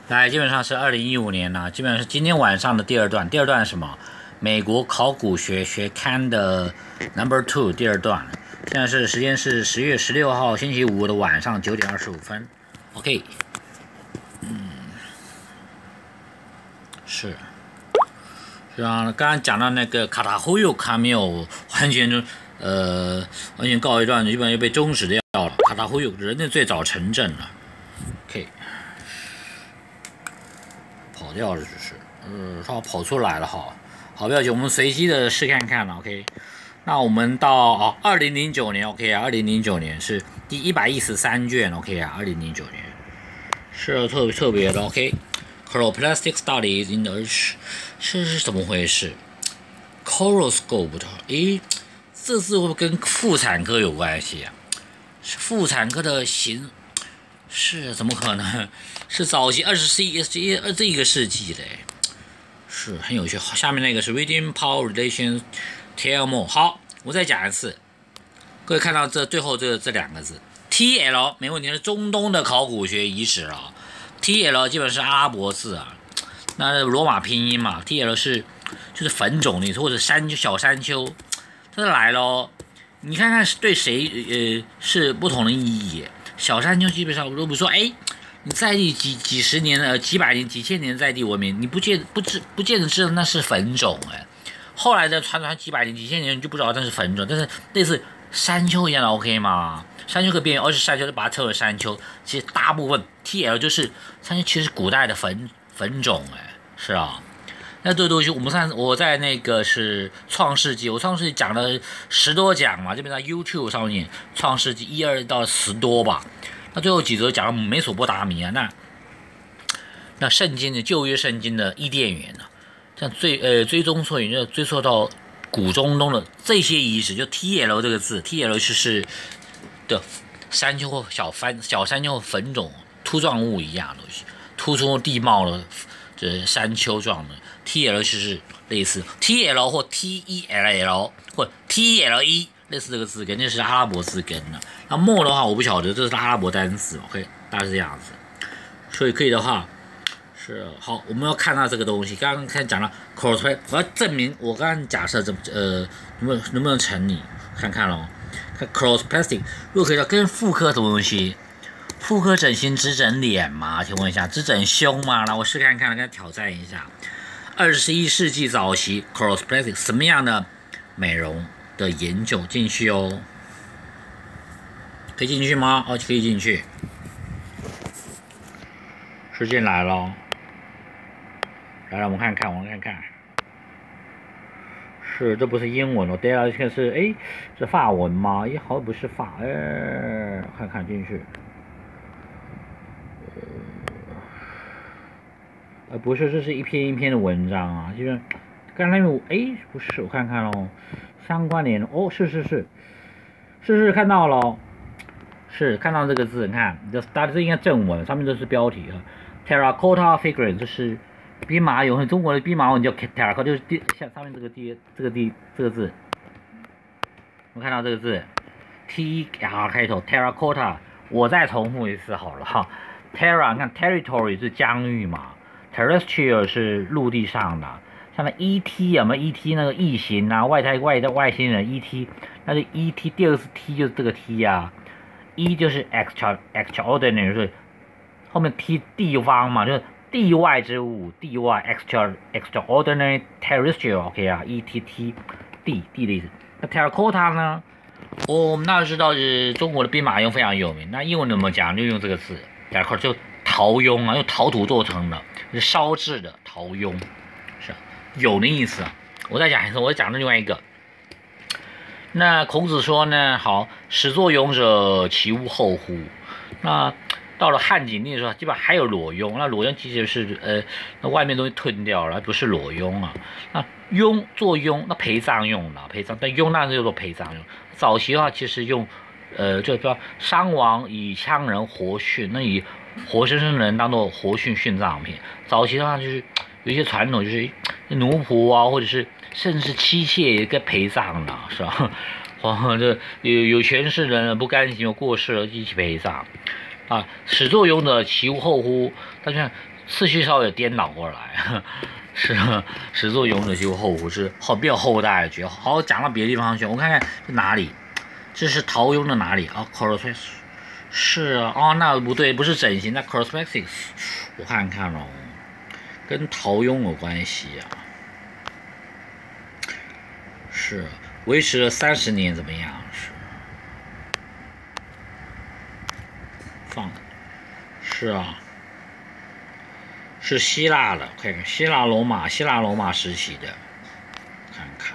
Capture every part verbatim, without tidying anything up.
来，基本上是二零一五年了、啊，基本上是今天晚上的第二段。第二段是什么？美国考古学学刊的 Number Two 第二段。现在是时间是十月十六号星期五的晚上九点二十五分。OK， 嗯，是。是啊，刚刚讲到那个卡塔胡尤还没有完全就呃完全告一段，基本上就被终止掉了。卡塔胡尤人类最早城镇了。OK。跑掉了，只是，呃，它跑出来了哈。好，不要紧，我们随机的试看看了 ，OK。那我们到哦，二零零九年 ，OK 啊，二零零九年是第一百一十三卷 ，OK 啊，二零零九年是特别特别的 ，OK。Chloroplastic studies in the 是是是怎么回事 ？Coroscope 的，诶，这字会不会跟妇产科有关系啊？是妇产科的形。是怎么可能？是早期二十世纪这这一个世纪的，是很有趣。下面那个是 Reading Power Relations Tell More。好，我再讲一次，各位看到这最后这这两个字 T L 没问题，是中东的考古学遗址啊。T L 基本是阿拉伯字啊，那罗马拼音嘛 ，T L 是就是坟冢的意思，或者山小山丘。这来咯，你看看是对谁呃是不同的意义。小山丘基本上，如果说，哎，你在地几几十年呃几百年、几千年在地文明，你不见不知不见得知道那是坟冢哎。后来的传传几百年、几千年，你就不知道那是坟冢，但是类似山丘一样的 OK 吗？山丘可边缘，而是山丘就把它称为山丘。其实大部分 T L 就是山丘，其实古代的坟坟冢哎，是啊。那这个东西，我们上我在那个是创世纪，我创世纪讲了十多讲嘛，这边在 YouTube 上面，创世纪一二到十多吧。那最后几则讲了美索不达米亚，那那圣经的旧约圣经的伊甸园呢，像追呃追踪溯源就追溯到古中东的这些遗址，就 T L 这个字 ，T L 就是的山丘或小山小山丘坟冢凸状物一样的东西，突出地貌的这山丘状的。T L 就是类似 T L 或 T E L L 或 T L E 类似这个字根，那是阿拉伯字根的。那 more 的话我不晓得，这是阿拉伯单词 ，OK， 大概是这样子。所以可以的话是好，我们要看到这个东西。刚刚看讲了 cross， 我要证明我刚刚假设怎么呃能不能能不能成立，看看咯。看 cross plastic， 如果可以到跟妇科什么东西？妇科整形只整脸吗？请问一下，只整胸吗？那我试看看，跟他挑战一下。二十一世纪早期 ，chloroplastic 什么样的美容的研究进去哦？可以进去吗？哦，可以进去。时间来了，来了，我们看看，我们看看，是这不是英文哦？对啊，这个是哎，是法文吗？哎，好像不是法，哎，看看进去。呃，不是，这是一篇一篇的文章啊，就是刚才有哎，不是，我看看咯，相关联哦，是是是，是是看到了，是看到这个字，你看，这大家这应该正文，上面都是标题啊 ，terracotta figure 就是兵马俑，中国的兵马俑叫 terracotta， 就是第像上面这个第这个第这个字，我看到这个字 T R 开头 terracotta， 我再重复一次好了哈 ，terra 你看 territory 是疆域嘛。Terrestrial 是陆地上的，像那 E T 有没有 E T 那个异形啊，外太外的外星人 E T， 那是 E T 第二个是 T 就是这个 T 啊 ，E 就是 extra extraordinary 是后面 T 地方嘛，就是地外之物，地外 extra extraordinary terrestrial OK 啊 E T T 地地的意思。那 terracotta 呢？我们那知道是中国的兵马俑非常有名，那英文怎么讲就用这个字 terracotta 就陶俑啊，用陶土做成的。是烧制的陶俑，是有的意思啊。我再讲一次，我讲的另外一个。那孔子说呢，好，始作俑者，其无后乎？那到了汉景帝的时候，基本上还有裸俑。那裸俑其实是呃，那外面东西褪掉了，不是裸俑啊。那俑做俑，那陪葬用的陪葬，但俑那是叫做陪葬用。早期的话，其实用呃，就是说伤亡以羌人活殉，那以活生生的人当做活殉殉葬品。早期的话就是有一些传统，就是奴仆啊，或者是甚至是妻妾也该陪葬的，是吧？哦，这有有权势的人不甘心，有过世了一起陪葬啊。始作俑者，其无后乎？他就次序稍微颠倒过来，是始作俑者就后胡是后比较后代的，好讲到别的地方去，我看看是哪里，这是陶庸的哪里啊 ？Cortex 是啊，哦，那不对，不是整形，那 Cortex 我看看哦，跟陶庸有关系啊，是维持了三十年，怎么样？是放是啊。是希腊的，看看希腊罗马，希腊罗马时期的，看看，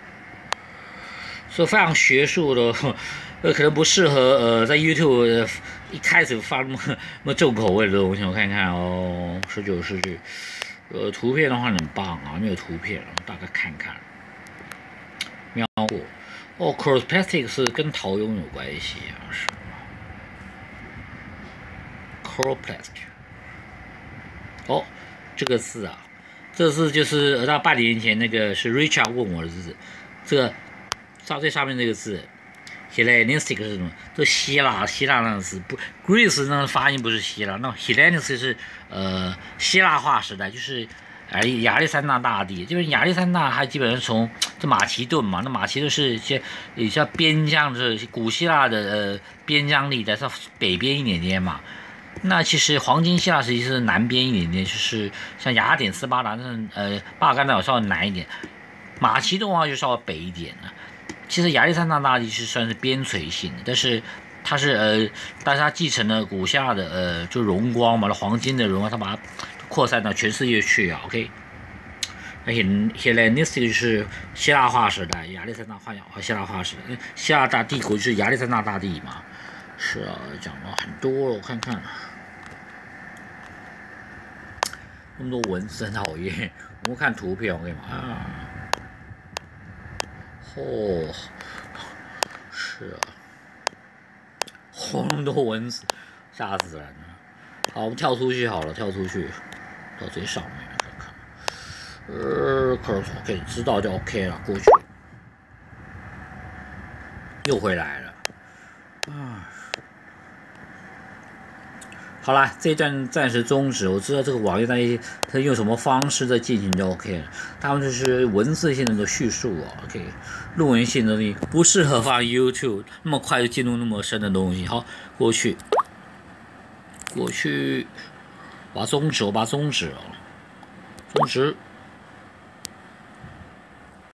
是非常学术的，呃，可能不适合呃在 YouTube、呃、一开始发那么那么重口味的东西。我看看哦，十九世纪，呃，图片的话很棒啊，没有图片，大概看看，瞄过。哦 ，Cortex 是跟陶庸有关系啊，是吗 ？Cortex。哦，这个字啊，这个字就是到半年前那个是 Richard 问我的字，这个上最上面这个字 ，Hellenistic 是什么？这希腊希腊那个字不 ，Greece 那个发音不是希腊，那 Hellenistic 是呃希腊化时代，就是哎亚历山大大帝，就是亚历山大，他基本上从这马其顿嘛，那马其顿是一些一些边疆的古希腊的呃边疆地带，是北边一点点嘛。那其实黄金希腊实际是南边一点点，就是像雅典、斯巴达那呃巴尔干半岛稍微南一点，马其顿的话就稍微北一点了。其实亚历山大大帝是算是边陲性的，但是他是呃，但是他继承了古希腊的呃就荣光嘛，那黄金的荣光，他把它扩散到全世界去啊。OK， 而且 Hellenistic 就是希腊化时代，亚历山大化和希腊化时代，希腊大帝国就是亚历山大大帝嘛。是啊，讲了很多了，我看看。那么多文字很讨厌，我们看图片，我跟你讲啊，哦，是啊，哦，那么多文字，吓死人了。好，我们跳出去好了，跳出去，到最上面看看。呃，可可以知道就 OK 了，过去，又回来了，啊。好啦，这一段暂时终止。我知道这个网页它它用什么方式在进行就 OK 了。他们就是文字性的叙述哦 ，OK， 论文性的东西不适合放 YouTube， 那么快就进入那么深的东西。好，过去，过去，把它终止，我把它终止了，终止。